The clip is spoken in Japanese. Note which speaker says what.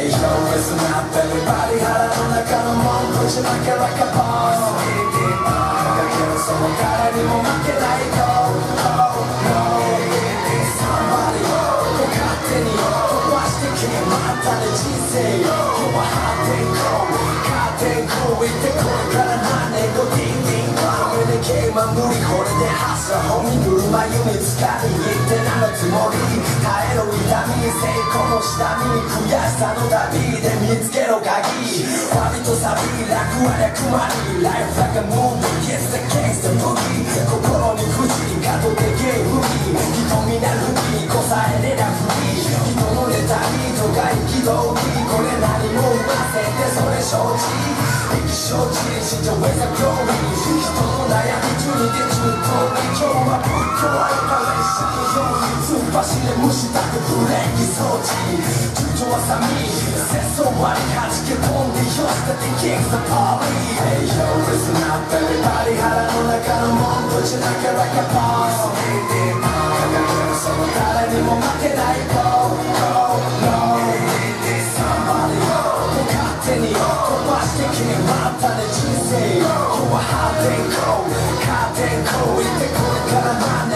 Speaker 1: Hey yo, listen up everybody 腹の中のもんぶちまけ like a boss だけどその誰にも負けないと Oh no Somebody 勝手に飛ばしてけまたね人生今日はハーテンコーカーテンコー言ってこれから何年後ディンディンこれでケイマン無理これでハスラ本にぬるま湯に浸かり言って何のつもり耐えろ痛み成功の下見悔しさの旅で見つけろ鍵ファビとサビ楽は役割 Life like a movie Yes the gangster boogie 心に不思議かとでけえ不義瞳なる気こさえれな不義人の妬みとか憤りこれ何も生ませてそれ承知意気承知市場へさ興味人の悩み中にで中東に今日はぶっ壊れた列車のように突っ走れ無視だってブレーキ装置中長は寒い節操割り弾け飛んでよしだって King's the party Hey yo listen up everybody 腹の中のもんぶちなきゃ like a boss 輝けるその誰にも負けないと Oh no Somebody 勝手に飛ばして決まったね人生今日はハーテンコーカーテンコー言ってこれから何